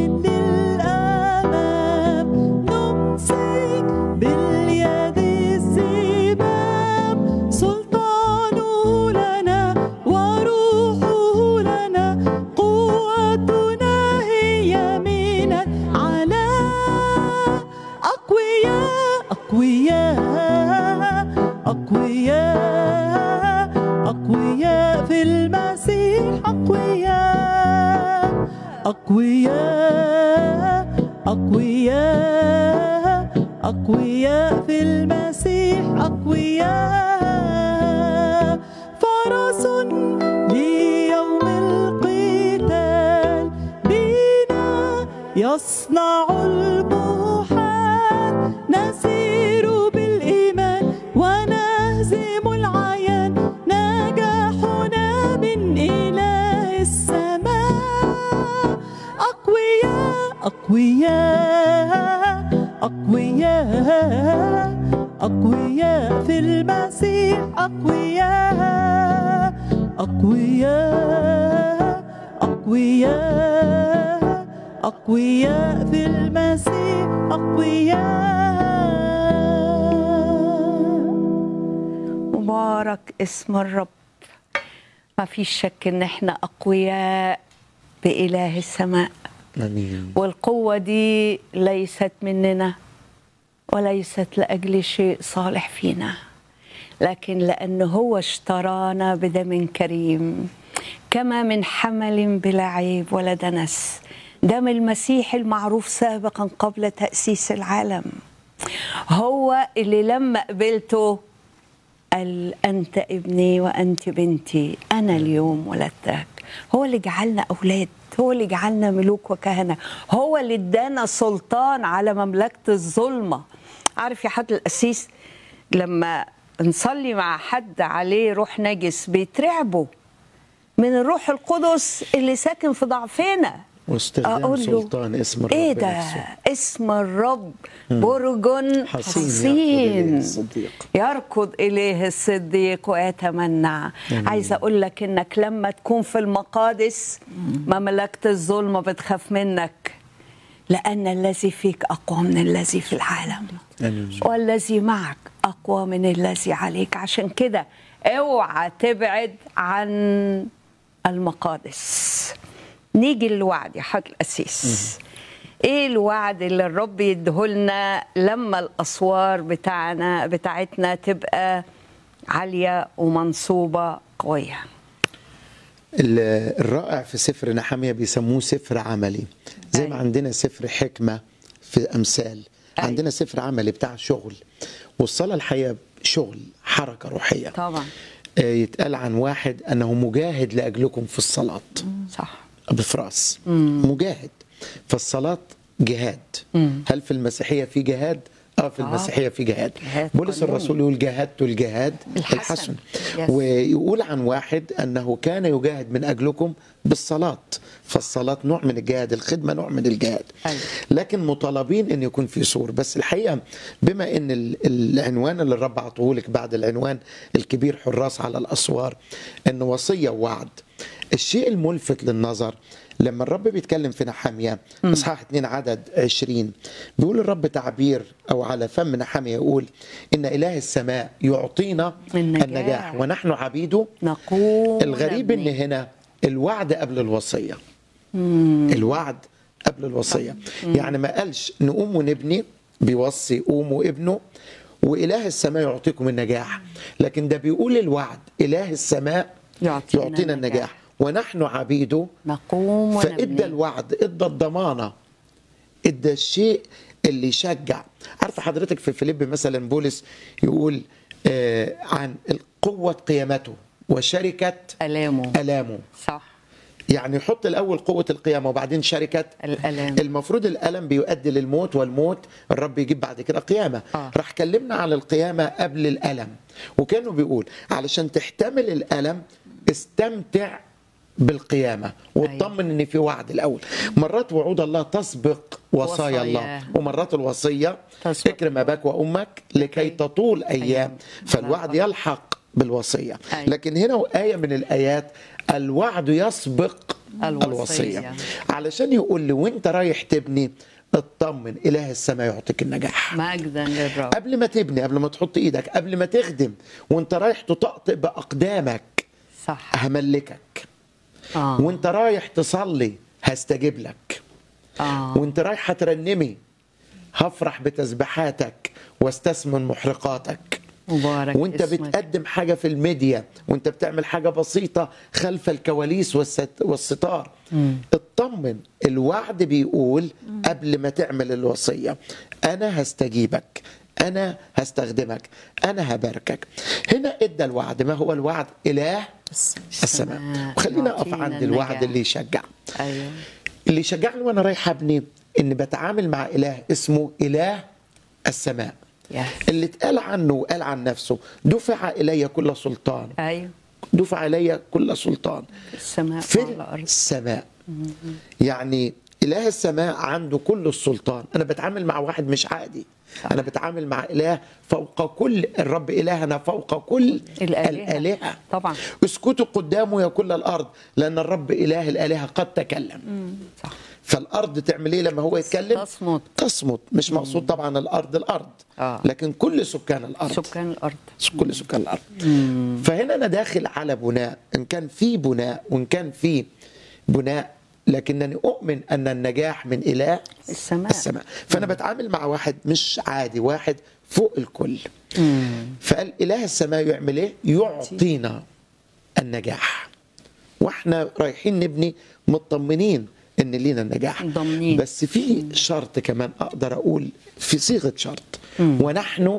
[SPEAKER 3] للأمام نمسك باليد الزمام، سلطانه لنا وروحه لنا، قوتنا هي من العلا. أقوياء في المسيح، أقوياء في المسيح، أقوياء فرس ليوم القتال بنا يصنع المحال، نسير بالإيمان ونهزم العيان، نجاحنا من إله السماء. أقوياء في المسيح، أقوياء في المسيح،
[SPEAKER 1] مبارك اسم الرب. ما فيش شك ان احنا أقوياء بإله السماء.
[SPEAKER 2] آمين.
[SPEAKER 1] والقوة دي ليست مننا وليست لأجل شيء صالح فينا، لكن لأنه هو اشترانا بدم كريم كما من حمل بلا عيب ولا دنس، دم المسيح المعروف سابقا قبل تأسيس العالم. هو اللي لما قبلته قال أنت ابني وأنت بنتي، أنا اليوم ولدتك. هو اللي جعلنا أولاد، هو اللي جعلنا ملوك وكهنة، هو اللي ادانا سلطان على مملكة الظلمة. عارف يا حد القسيس لما نصلي مع حد عليه روح نجس بيترعبوا من الروح القدس اللي ساكن في ضعفنا،
[SPEAKER 2] واستخدام سلطان اسم الرب
[SPEAKER 1] ايه ده
[SPEAKER 2] نفسه.
[SPEAKER 1] اسم الرب برج حصين يركض اليه الصديق ويتمنى. عايزه اقول لك انك لما تكون في المقادس مملكه الظلمه بتخاف منك، لان الذي فيك اقوى من الذي في العالم، والذي معك اقوى من الذي عليك. عشان كده اوعى تبعد عن المقادس. نيجي للوعد يا حاج القسيس. ايه الوعد اللي الرب يديهولنا لما الاسوار بتاعتنا تبقى عاليه ومنصوبه قويه؟
[SPEAKER 2] الرائع في سفر نحمية بيسموه سفر عملي، زي ما عندنا سفر حكمة في أمثال، عندنا سفر عملي بتاع شغل. والصلاة الحقيقة شغل، حركة روحية طبعا. يتقال عن واحد أنه مجاهد لأجلكم في الصلاة،
[SPEAKER 1] صح،
[SPEAKER 2] بفراس مجاهد. فالصلاة جهاد. هل في المسيحية في جهاد؟ في المسيحية في جهاد. بولس الرسول يقول جاهدت الجهاد الحسن. ويقول عن واحد أنه كان يجاهد من أجلكم بالصلاة. فالصلاة نوع من الجهاد، الخدمة نوع من الجهاد. لكن مطالبين أن يكون في سور. بس الحقيقة بما أن العنوان اللي الرب عطوهولك بعد العنوان الكبير حراس على الأسوار، أن وصية ووعد. الشيء الملفت للنظر لما الرب بيتكلم في نحمية اصحاح 2 عدد 20، بيقول الرب تعبير او على فم نحمية يقول ان اله السماء يعطينا النجاح ونحن عبيده
[SPEAKER 1] نقوم.
[SPEAKER 2] الغريب ان هنا الوعد قبل الوصية. الوعد قبل الوصية. يعني ما قالش نقوم ونبني، بيوصي قوموا ابنه واله السماء يعطيكم النجاح، لكن ده بيقول الوعد اله السماء يعطينا النجاح ونحن عبيده
[SPEAKER 1] نقوم.
[SPEAKER 2] فإدى الوعد، إدى الضمانة، إدى الشيء اللي يشجع. عارفة حضرتك في فيليب مثلا بولس يقول عن قوة قيامته وشركة ألامه.
[SPEAKER 1] صح.
[SPEAKER 2] يعني يحط الأول قوة القيامة وبعدين شركة
[SPEAKER 1] الألم.
[SPEAKER 2] المفروض الألم بيؤدي للموت، والموت الرب يجيب بعد كده قيامة. راح كلمنا عن القيامة قبل الألم، وكانوا بيقول علشان تحتمل الألم استمتع بالقيامة واطمن ان في وعد الاول. مرات وعود الله تسبق وصايا الله، ومرات الوصية اكرم اباك وامك لكي تطول ايام، فالوعد يلحق بالوصية. لكن هنا آية من الآيات الوعد يسبق الوصية، علشان يقول لي وانت رايح تبني اطمن اله السماء يعطيك النجاح.
[SPEAKER 1] مجدا للرب.
[SPEAKER 2] قبل ما تبني، قبل ما تحط ايدك، قبل ما تخدم، وانت رايح تطأطئ باقدامك،
[SPEAKER 1] صح،
[SPEAKER 2] هملكك. وانت رايح تصلي هستجيب لك. وانت رايح هترنمي هفرح بتسبيحاتك واستثمن محرقاتك.
[SPEAKER 1] مبارك
[SPEAKER 2] وانت
[SPEAKER 1] اسمك.
[SPEAKER 2] بتقدم حاجة في الميديا، وانت بتعمل حاجة بسيطة خلف الكواليس والستار، اطمن الوعد بيقول قبل ما تعمل الوصية أنا هستجيبك، أنا هستخدمك، أنا هباركك. هنا إدى الوعد. ما هو الوعد؟ إله السماء. وخلينا أقف عند الوعد اللي يشجع.
[SPEAKER 1] أيوه.
[SPEAKER 2] اللي يشجعني وأنا رايح أبني إني بتعامل مع إله اسمه إله السماء. اللي اتقال عنه وقال عن نفسه دفع إلي كل سلطان.
[SPEAKER 1] أيوه.
[SPEAKER 2] دفع إلي كل سلطان
[SPEAKER 1] السماء
[SPEAKER 2] في
[SPEAKER 1] الأرض.
[SPEAKER 2] السماء. يعني إله السماء عنده كل السلطان. أنا بتعامل مع واحد مش عادي. أنا بتعامل مع إله فوق كل، الرب إلهنا فوق كل الآلهة.
[SPEAKER 1] طبعا.
[SPEAKER 2] اسكتوا قدامه يا كل الأرض لأن الرب إله الآلهة قد تكلم.
[SPEAKER 1] صح.
[SPEAKER 2] فالأرض تعمل إيه لما هو يتكلم؟ تصمت. مش مقصود طبعا الأرض لكن كل سكان الأرض. كل سكان الأرض. فهنا أنا داخل على بناء، إن كان في بناء وإن كان في بناء، لكنني أؤمن أن النجاح من إله السماء. فأنا بتعامل مع واحد مش عادي، واحد فوق الكل. فقال إله السماء يعمل إيه؟ يعطينا النجاح. وإحنا رايحين نبني مطمنين إن لينا النجاح. بس في شرط كمان أقدر أقول في صيغة شرط، ونحن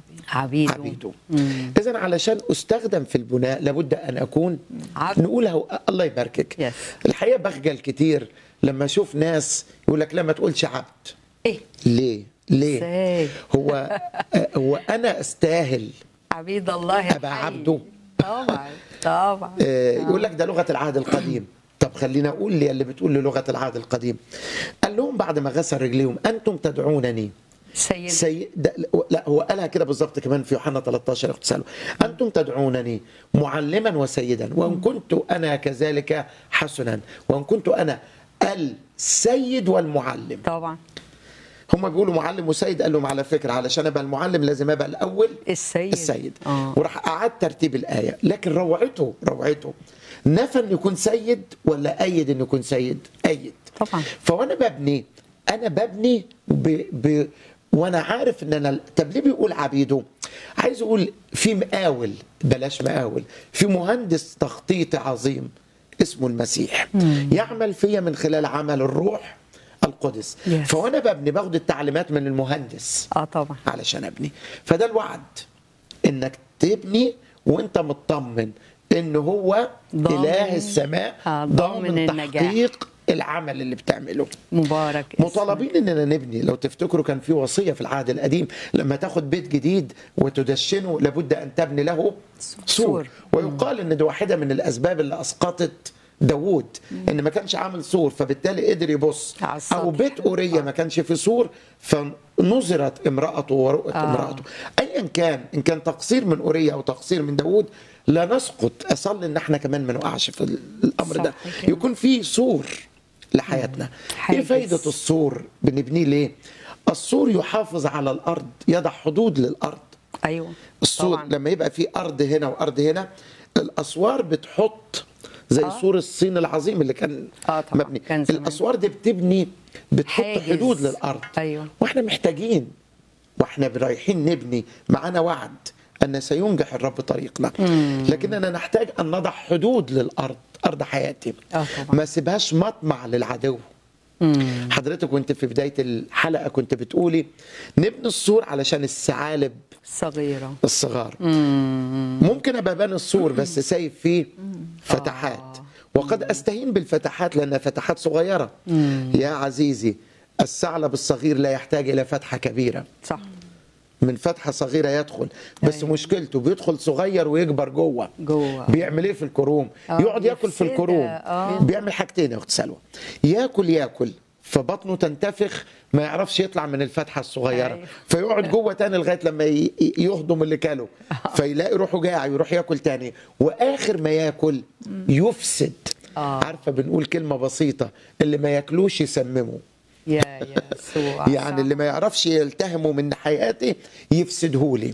[SPEAKER 2] عبيده. إذن علشان أستخدم في البناء لابد أن أكون نقولها. الله يباركك. الحقيقة بخجل كتير لما أشوف ناس يقول لك لا ما تقولش عبد.
[SPEAKER 1] إيه؟
[SPEAKER 2] ليه؟ هو أنا أستاهل
[SPEAKER 1] عبيد الله
[SPEAKER 2] أبقى عبده؟
[SPEAKER 1] طبعا.
[SPEAKER 2] يقول لك ده لغة العهد القديم. طب خلينا أقول لي اللي بتقول للغة العهد القديم. قال لهم بعد ما غسل رجليهم: أنتم تدعونني سيد. لا، هو قالها كده بالظبط كمان في يوحنا 13 اغتساله: أنتم تدعونني معلما وسيدا، وإن كنت أنا كذلك حسنا، وإن كنت أنا السيد والمعلم.
[SPEAKER 1] طبعا
[SPEAKER 2] هم بيقولوا معلم وسيد، قال لهم على فكرة علشان أبقى المعلم لازم أبقى الأول السيد. وراح أعاد ترتيب الآية، لكن روعته نفى أن يكون سيد ولا أيد أن يكون سيد؟ أيد
[SPEAKER 1] طبعا.
[SPEAKER 2] فوأنا ببني وانا عارف ان انا. طب ليه بيقول عبيده؟ عايز اقول في مقاول، بلاش مقاول، في مهندس تخطيط عظيم اسمه المسيح يعمل فيا من خلال عمل الروح القدس. فوانا ببني باخد التعليمات من المهندس
[SPEAKER 1] طبعا
[SPEAKER 2] علشان ابني. فده الوعد، انك تبني وانت مطمن ان هو اله السماء ضامن تحقيق العمل اللي بتعمله.
[SPEAKER 1] مبارك.
[SPEAKER 2] مطالبين اننا نبني. لو تفتكروا كان في وصية في العهد القديم: لما تاخد بيت جديد وتدشنه لابد ان تبني له سور. ويقال ان دي واحدة من الاسباب اللي اسقطت داوود، ان ما كانش عامل سور، فبالتالي قدر يبص. او بيت أورية ما كانش في سور، فنظرت امرأته ورؤت امرأته. ايا كان، ان كان تقصير من أورية او تقصير من داوود، لا نسقط. اصلي ان احنا كمان ما نقعش في الامر ده، يكون في سور لحياتنا. ايه فايدة السور؟ بنبنيه ليه؟ السور يحافظ على الارض، يضع حدود للارض.
[SPEAKER 1] ايوه
[SPEAKER 2] السور طبعا. لما يبقى في ارض هنا وارض هنا، الاسوار بتحط زي سور الصين العظيم اللي كان مبني. الاسوار دي بتحط حدود للارض.
[SPEAKER 1] أيوة.
[SPEAKER 2] واحنا محتاجين واحنا رايحين نبني، معانا وعد ان سينجح الرب طريقنا، لكننا نحتاج ان نضع حدود للارض، ارض حياتي. ما سيبهاش مطمع للعدو. حضرتك وانت في بداية الحلقة كنت بتقولي نبني السور علشان الثعالب الصغار. ممكن ابقى باني السور بس سايب فيه فتحات، وقد استهين بالفتحات لانها فتحات صغيرة. يا عزيزي، الثعلب الصغير لا يحتاج الى فتحة كبيرة.
[SPEAKER 1] صح.
[SPEAKER 2] من فتحة صغيرة يدخل، بس مشكلته بيدخل صغير ويكبر جوه. بيعمل ايه في الكروم؟ يقعد ياكل في الكروم. بيعمل حاجتين يا اخت سلوى: ياكل فبطنه تنتفخ، ما يعرفش يطلع من الفتحة الصغيرة. فيقعد جوه تاني لغاية لما يهضم اللي كاله، فيلاقي روحه جاع يروح ياكل تاني، واخر ما ياكل يفسد. عارفة بنقول كلمة بسيطة: اللي ما ياكلوش يسممه.
[SPEAKER 1] يا يسوع.
[SPEAKER 2] يعني اللي ما يعرفش يلتهمه من حياتي يفسدهولي.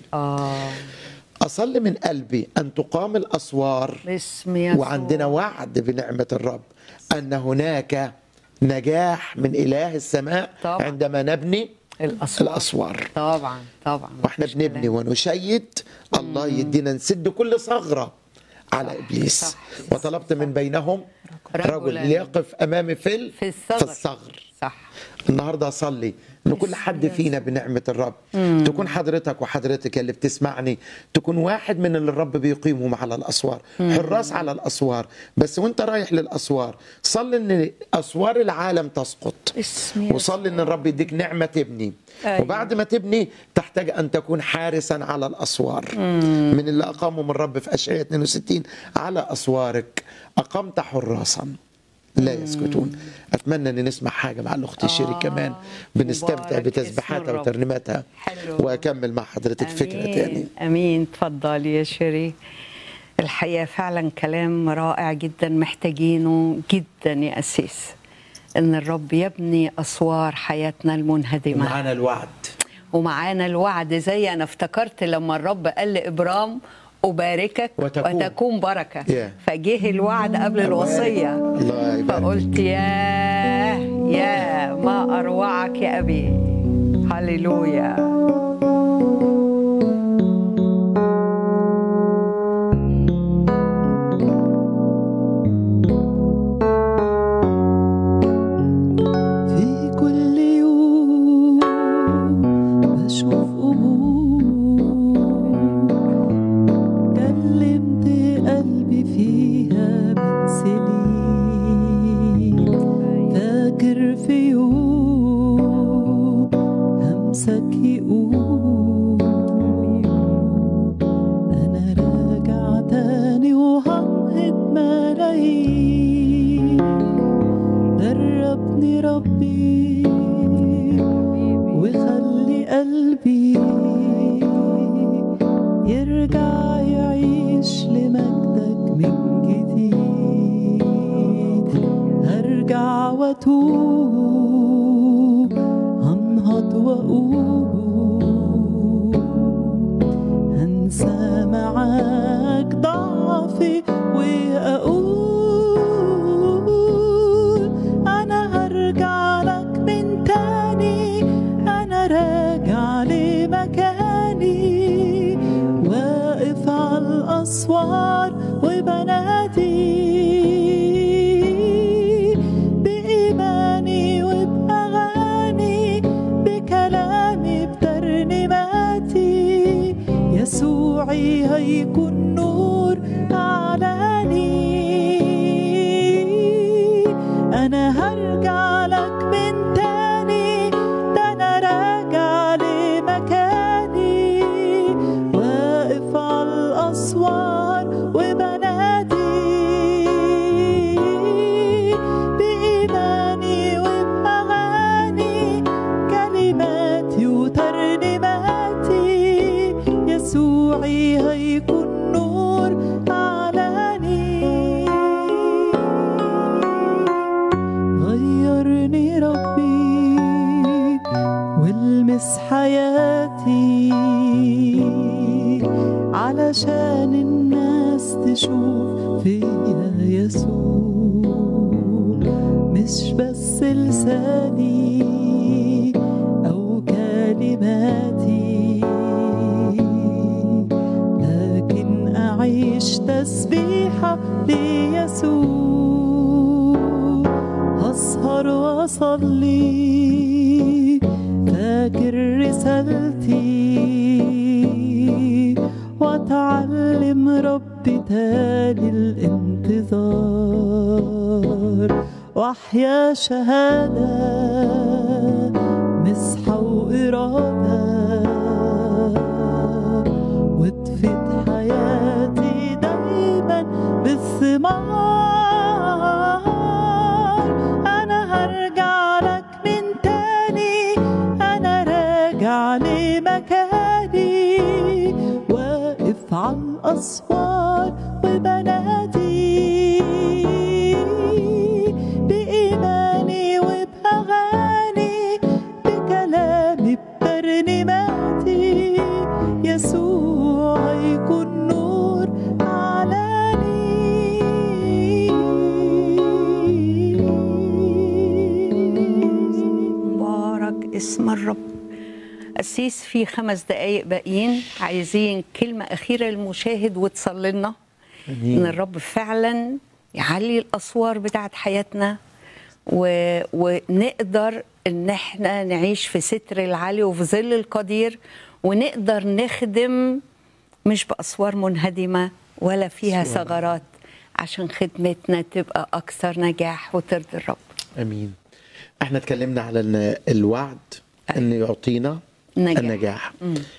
[SPEAKER 2] أصلي من قلبي أن تقام الأسوار
[SPEAKER 1] باسم يسوع.
[SPEAKER 2] وعندنا وعد بنعمة الرب أن هناك نجاح من إله السماء طبعا. عندما نبني الأسوار.
[SPEAKER 1] طبعا
[SPEAKER 2] وإحنا بنبني ونشيد، الله يدينا نسد كل ثغرة على إبليس. وطلبت من بينهم رجل ليقف أمامي في الثغر.
[SPEAKER 1] صح.
[SPEAKER 2] النهاردة أصلي إن كل حد فينا بنعمة الرب تكون حضرتك وحضرتك اللي بتسمعني تكون واحد من اللي الرب بيقيمهم على الأسوار، حراس على الأسوار. بس وانت رايح للأسوار صلي إن أسوار العالم تسقط، وصلي إن الرب يديك نعمة تبني. وبعد ما تبني تحتاج أن تكون حارسا على الأسوار من اللي أقامهم الرب في أشعياء 62: على أسوارك أقمت حراسا لا يسكتون. أتمنى أن نسمع حاجة مع الأخت شيري كمان، بنستمتع بتسبيحاتها وترنيماتها. وأكمل مع حضرتك فكرة تاني.
[SPEAKER 1] أمين. تفضل يا شيري. الحقيقة فعلا كلام رائع جدا، محتاجينه جدا يا أسيس، أن الرب يبني أسوار حياتنا المنهدمة. ومعانا الوعد زي أنا افتكرت لما الرب قال لإبرام: أباركك وتكون بركة. فجه الوعد قبل الوصية، فقلت يا ما أروعك يا أبي. هللويا.
[SPEAKER 3] أنا راجع تاني وهنهض ملايين. من جديد، هرجع واتوب، هنهض واقول هنسى معاك ضعفي واقول انا هرجع لك من تاني، انا راجع لمكاني، واقف على الاسوار وبنادي بإيماني وبأغاني، بكلامي بترنيماتي، يسوعي هيكون نور أعلاني. أنا هرجع لك من تاني، ده أنا راجع لمكاني، واقف على الأسوار وبنادي بإيماني وبأغاني، كلماتي وترنيماتي، يسوعي هيكون نور أعلاني. غيرني ربي والمس حياتي، علشان الناس تشوف فيا يسوع، مش بس لساني أو كلماتي، لكن أعيش تسبيحة ليسوع، هسهر وأصلي فاكر رسالتي، وأتعلم ربي تالي الانتظار، وأحيا شهادة مسحة وإرادة، وتفيد حياتي دايما بالثمار. أنا هرجع لك من تاني، أنا راجع لمكاني، واقف على الأسوار وبنادي بإيماني وبأغاني، بكلامي بترنيماتي، يسوع يكون نور أعلاني.
[SPEAKER 1] مبارك اسم الرب. قسيس، في 5 دقايق باقيين، عايزين كلمة أخيرة للمشاهد وتصلي لنا إن الرب فعلا يعلي الأسوار بتاعت حياتنا، ونقدر إن احنا نعيش في ستر العلي وفي ظل القدير، ونقدر نخدم مش بأسوار منهدمة ولا فيها ثغرات، عشان خدمتنا تبقى أكثر نجاح وترضي الرب.
[SPEAKER 2] امين. احنا اتكلمنا على ان الوعد ان يعطينا النجاح،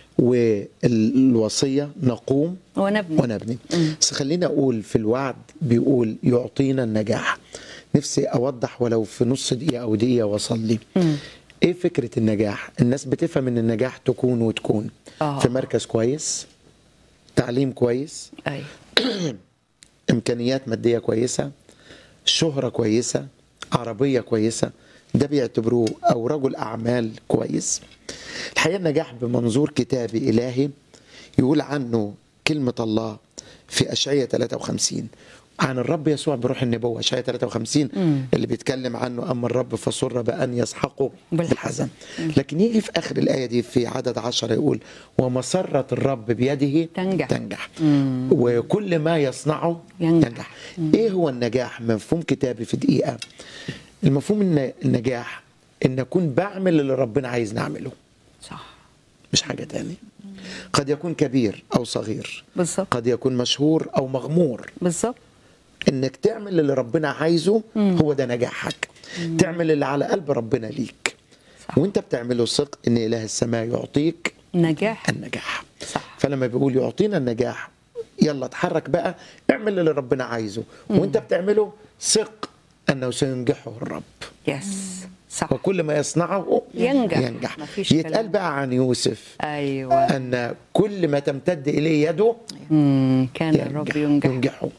[SPEAKER 2] والوصيه نقوم ونبني. بس خلينا اقول في الوعد بيقول يعطينا النجاح. نفسي اوضح ولو في نص دقيقه او دقيقه واصلي. ايه فكره النجاح؟ الناس بتفهم ان النجاح تكون وتكون في مركز كويس، تعليم كويس، امكانيات ماديه كويسه، شهره كويسه، عربيه كويسه، ده بيعتبروه او رجل اعمال كويس. الحقيقه النجاح بمنظور كتابي الهي يقول عنه كلمه الله في اشعياء 53 عن الرب يسوع بروح النبوه. اشعياء 53 اللي بيتكلم عنه اما الرب فسر بان يسحقه بالحزن. لكن يجي في اخر الايه دي في عدد 10 يقول ومسره الرب بيده تنجح. وكل ما يصنعه ينجح. ايه هو النجاح؟ مفهوم كتابي في دقيقه. المفهوم ان النجاح ان اكون بعمل اللي ربنا عايز نعمله،
[SPEAKER 1] صح،
[SPEAKER 2] مش حاجه تاني. قد يكون كبير او صغير،
[SPEAKER 1] بالظبط،
[SPEAKER 2] قد يكون مشهور او مغمور،
[SPEAKER 1] بالظبط.
[SPEAKER 2] انك تعمل اللي ربنا عايزه هو ده نجاحك. تعمل اللي على قلب ربنا ليك، صح. وانت بتعمله ثق ان اله السماء يعطيك النجاح.
[SPEAKER 1] صح.
[SPEAKER 2] فلما بيقول يعطينا النجاح، يلا اتحرك بقى، اعمل اللي ربنا عايزه، وانت بتعمله ثق انه سينجحه الرب.
[SPEAKER 1] يس. صح.
[SPEAKER 2] وكل ما يصنعه ينجح. يتقال بقى عن يوسف أن كل ما تمتد إليه يده
[SPEAKER 1] كان الرب ينجحه.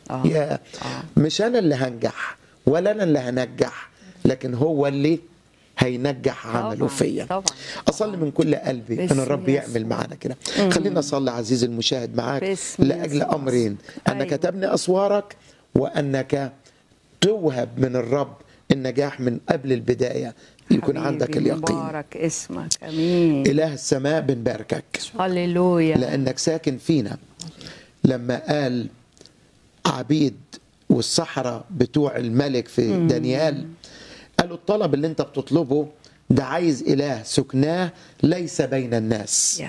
[SPEAKER 2] مش أنا اللي هنجح ولا أنا اللي هنجح، لكن هو اللي هينجح عمله فيا. أصلي من كل قلبي أن الرب يعمل معنا كده. خلينا نصلي عزيزي المشاهد معاك لأجل أمرين: أنك تبني أسوارك، وأنك توهب من الرب النجاح من قبل البداية، يكون عندك اليقين.
[SPEAKER 1] مبارك اسمك. امين.
[SPEAKER 2] اله السماء بنباركك،
[SPEAKER 1] هللويا،
[SPEAKER 2] لانك ساكن فينا. لما قال عبيد والسحرة بتوع الملك في دانيال قالوا الطلب اللي انت بتطلبه ده عايز اله سكناه ليس بين الناس.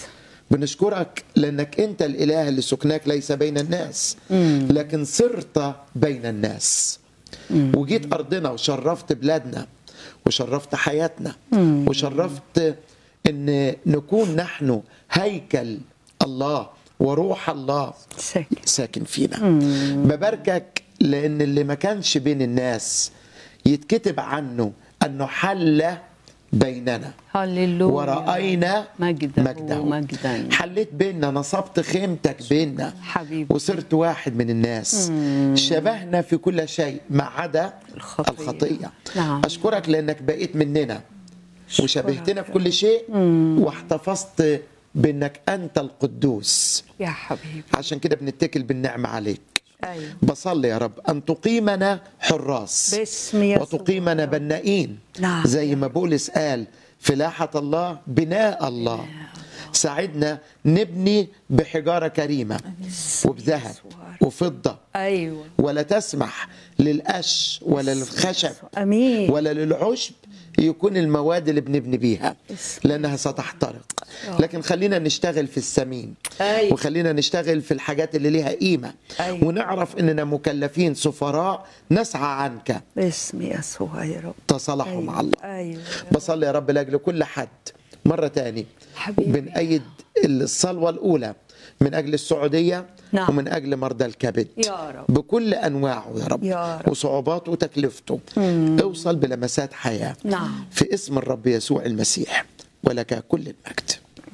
[SPEAKER 2] بنشكرك لانك انت الاله اللي سكناك ليس بين الناس، لكن صرت بين الناس وجيت ارضنا وشرفت بلادنا وشرفت حياتنا وشرفت ان نكون نحن هيكل الله وروح الله ساكن فينا. بباركك لان اللي ما كانش بين الناس يتكتب عنه انه حل بيننا.
[SPEAKER 1] هللويا.
[SPEAKER 2] ورأينا مجده. حليت بيننا، نصبت خيمتك بيننا
[SPEAKER 1] حبيبي،
[SPEAKER 2] وصرت واحد من الناس. شبهنا في كل شيء ما عدا الخطية. أشكرك لأنك بقيت مننا وشبهتنا في كل شيء، واحتفظت بأنك أنت القدوس
[SPEAKER 1] يا حبيبي.
[SPEAKER 2] عشان كده بنتكل بالنعمة عليك. بصلي يا رب أن تقيمنا حراس وتقيمنا بنائين، زي ما بولس قال فلاحة الله بناء الله. ساعدنا نبني بحجارة كريمة وبذهب وفضة، ولا تسمح للقش ولا للخشب ولا للعشب يكون المواد اللي بنبني بيها، لأنها ستحترق. لكن خلينا نشتغل في الثمين، وخلينا نشتغل في الحاجات اللي ليها قيمة، ونعرف إننا مكلفين سفراء نسعى عنك.
[SPEAKER 1] باسم يسوع يا رب
[SPEAKER 2] تصالحوا مع الله. بصلي يا رب لأجل كل حد مرة تاني بنأيد الصلوة الأولى من أجل السعودية ومن أجل مرضى الكبد
[SPEAKER 1] يا رب
[SPEAKER 2] بكل أنواعه يا رب وصعوباته وتكلفته. اوصل بلمسات حياة في اسم الرب يسوع المسيح، ولك كل المجد.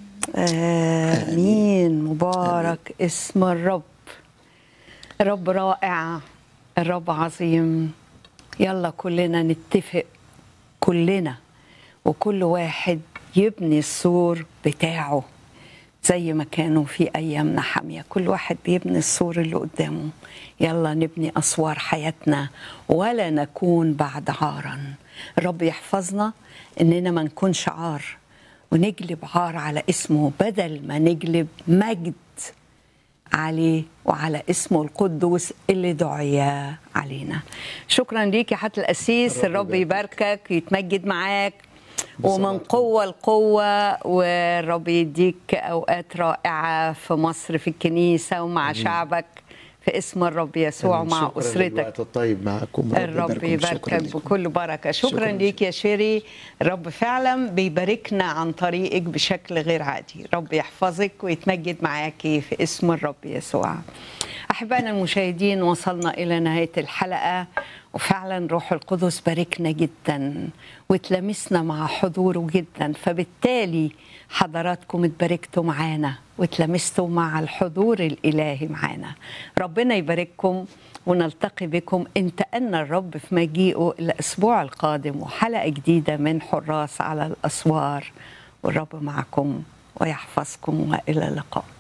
[SPEAKER 1] آمين. مبارك اسم الرب. الرب رائع، الرب عظيم. يلا كلنا نتفق، كلنا وكل واحد يبني السور بتاعه زي ما كانوا في أيام نحمية. كل واحد بيبني السور اللي قدامه. يلا نبني أسوار حياتنا ولا نكون بعد عارا. الرب يحفظنا إننا ما نكونش عار، ونجلب عار على اسمه بدل ما نجلب مجد عليه وعلى اسمه القدوس اللي دعي علينا. شكرا ليك يا حضرة القسيس. الرب يباركك ويتمجد معاك ومن قوة لقوة، والرب يديك أوقات رائعة في مصر في الكنيسة ومع شعبك في اسم الرب يسوع ومع أسرتك.
[SPEAKER 2] الطيب معكم.
[SPEAKER 1] الرب يباركك بكل بركة. شكرا ليك يا شيري. الرب فعلا بيباركنا عن طريقك بشكل غير عادي. رب يحفظك ويتمجد معاكي في اسم الرب يسوع. أحبائنا المشاهدين، وصلنا إلى نهاية الحلقة، وفعلا روح القدس باركنا جدا وتلامسنا مع حضوره جدا، فبالتالي حضراتكم اتباركتوا معانا وتلامستوا مع الحضور الإلهي معانا. ربنا يبارككم، ونلتقي بكم إن تأنى الرب في مجيئه الأسبوع القادم وحلقة جديدة من حراس على الأسوار. والرب معكم ويحفظكم، وإلى اللقاء.